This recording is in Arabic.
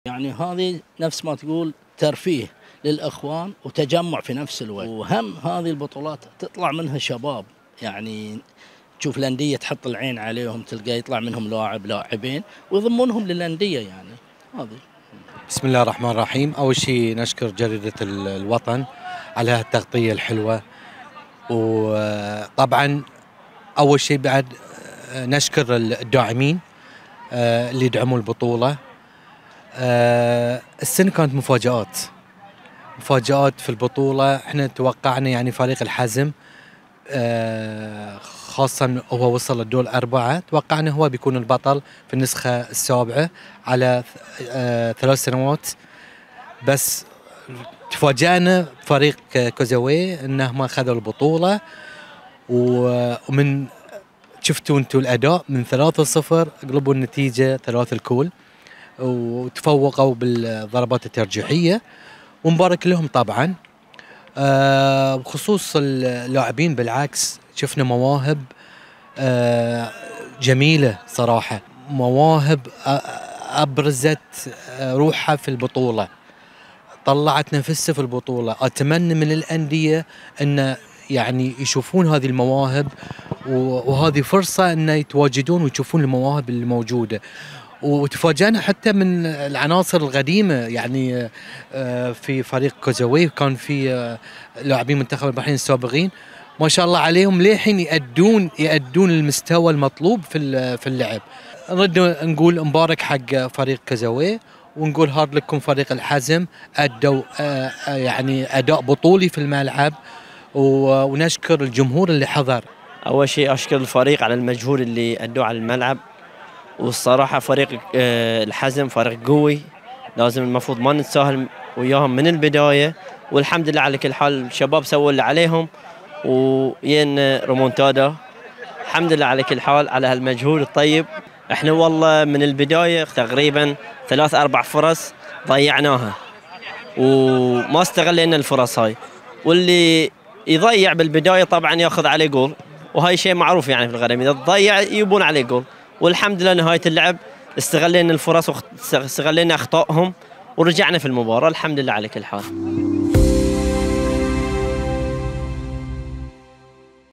يعني هذه نفس ما تقول ترفيه للأخوان وتجمع في نفس الوقت، وهم هذه البطولات تطلع منها شباب، يعني تشوف الأندية تحط العين عليهم، تلقى يطلع منهم لاعبين ويضمونهم للأندية يعني هذه. بسم الله الرحمن الرحيم. أول شيء نشكر جريدة الوطن على هالتغطية الحلوة، وطبعا أول شيء بعد نشكر الداعمين اللي يدعموا البطولة. السنة كانت مفاجآت في البطولة. احنا توقعنا يعني فريق الحزم خاصة هو وصل الدور 4، توقعنا هو بيكون البطل في النسخة السابعة على 3 سنوات، بس تفاجأنا فريق كوزوي انهم اخذوا البطولة. ومن شفتوا انتم الاداء من 3-0 قلبوا النتيجة 3 الكل، وتفوقوا بالضربات الترجيحية، ومبارك لهم طبعا. بخصوص اللاعبين بالعكس شفنا مواهب جميلة صراحة، مواهب أبرزت روحها في البطولة، طلعت نفسها في البطولة. أتمنى من الأندية أن يعني يشوفون هذه المواهب، وهذه فرصة أن يتواجدون ويشوفون المواهب اللي موجودة. وتفاجأنا حتى من العناصر القديمة، يعني في فريق كوزوي كان في لاعبين منتخب البحرين السابقين ما شاء الله عليهم للحين يأدون المستوى المطلوب في اللعب. نريد نقول مبارك حق فريق كوزوي، ونقول هارد لكم فريق الحزم، أدوا يعني أداء بطولي في الملعب، ونشكر الجمهور اللي حضر. أول شيء أشكر الفريق على المجهود اللي أدوه على الملعب، والصراحة فريق الحزم فريق قوي، لازم المفروض ما نتساهل وياهم من البداية، والحمد لله على كل حال الشباب سووا اللي عليهم وين رومونتادا. الحمد لله على كل حال على هالمجهود الطيب. احنا والله من البداية تقريبا 3-4 فرص ضيعناها وما استغلينا الفرص هاي، واللي يضيع بالبداية طبعا ياخذ عليه جول، وهاي شيء معروف يعني في الغريم، إذا تضيع يبون عليه جول. والحمد لله نهاية اللعب استغلينا الفرص واستغلينا أخطائهم ورجعنا في المباراة، الحمد لله على كل حال.